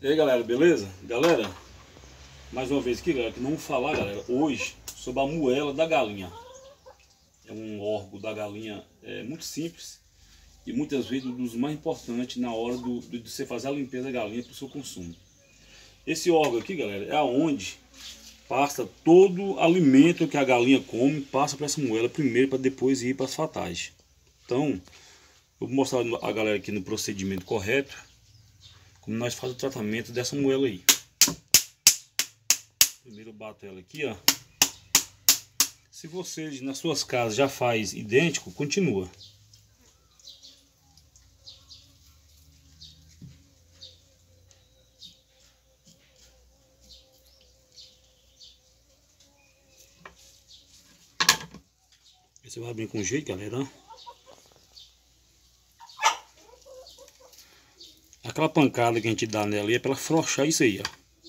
E aí galera, beleza? Galera, mais uma vez aqui galera, que não vou falar galera, hoje sobre a moela da galinha. É um órgão da galinha muito simples e muitas vezes um dos mais importantes na hora de você fazer a limpeza da galinha para o seu consumo. Esse órgão aqui galera, é aonde passa todo o alimento que a galinha come, passa para essa moela primeiro para depois ir para as fatagens. Então, eu vou mostrar a galera aqui no procedimento correto, como nós fazemos o tratamento dessa moela aí. Primeiro eu bato ela aqui, ó. Se vocês nas suas casas já faz idêntico, continua. Você vai abrir com jeito, galera, ó. Aquela pancada que a gente dá nela aí é para ela afrouxar isso aí,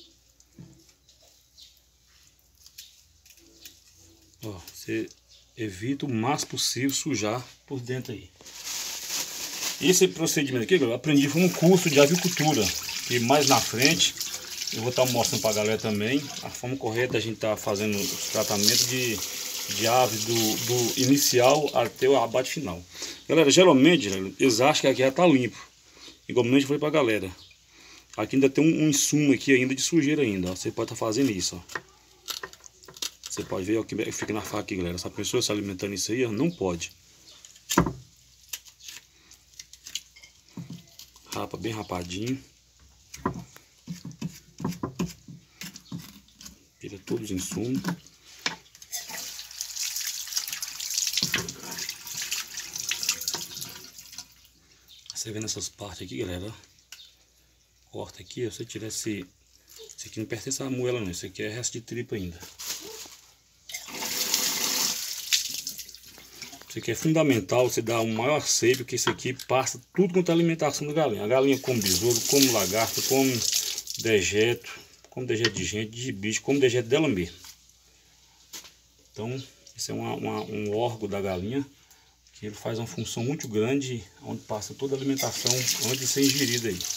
ó. Ó, você evita o máximo possível sujar por dentro aí. Esse procedimento aqui eu aprendi foi um curso de avicultura, que mais na frente eu vou estar mostrando para a galera também a forma correta da gente estar fazendo os tratamentos de aves do inicial até o abate final. Galera, geralmente eles acham que aqui já está limpo. Igualmente eu falei pra galera, aqui ainda tem um insumo aqui ainda de sujeira ainda, ó. Você pode estar fazendo isso, ó. Você pode ver o que fica na faca aqui, galera. Essa pessoa se alimentando isso aí, ó, não pode. Rapa bem rapadinho. Tira todos os insumos. Você vê nessas partes aqui, galera, corta aqui, ó, se tirar esse aqui não pertence à moela não, isso aqui é resto de tripa ainda. Isso aqui é fundamental, você dá um maior seio, porque isso aqui passa tudo quanto é alimentação da galinha. A galinha come besouro, come lagarto, come dejeto de gente, de bicho, come dejeto dela mesmo. Então, esse é um órgão da galinha, que ele faz uma função muito grande, onde passa toda a alimentação antes de ser ingerida aí.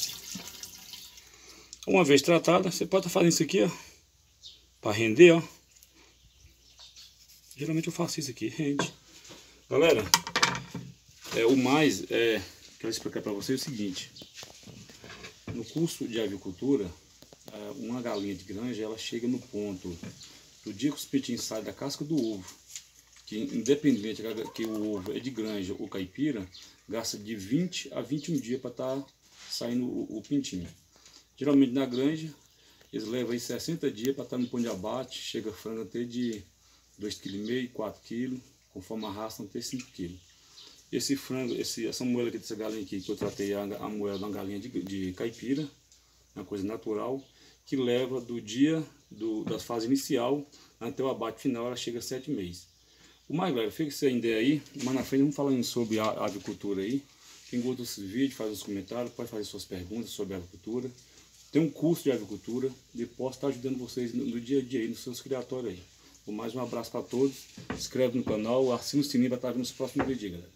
Uma vez tratada, você pode estar fazendo isso aqui, ó, para render, ó. Geralmente eu faço isso aqui, rende. Galera, o mais quero explicar para vocês o seguinte: no curso de avicultura, uma galinha de granja, ela chega no ponto do dia que os pintinhos saem da casca do ovo, que independente que o ovo é de granja ou caipira, gasta de 20 a 21 dias para estar saindo o pintinho. Geralmente na granja, eles levam aí 60 dias para estar no ponto de abate, chega frango até de 2,5 kg, 4 kg, conforme a raça até 5 kg. Esse frango, essa moela aqui dessa galinha aqui, que eu tratei a moela de uma galinha de caipira, uma coisa natural, que leva do dia da fase inicial até o abate final, ela chega a 7 meses. O mais, galera, fica essa ideia aí, mais na frente vamos falando sobre a avicultura aí. Quem gosta desse vídeo, faz os comentários, pode fazer suas perguntas sobre a avicultura. Tem um curso de avicultura e posso estar ajudando vocês no dia a dia aí, nos seus criatórios aí. Mais um abraço para todos, se inscreve no canal, assina o sininho para estar vendo os próximos vídeos, galera.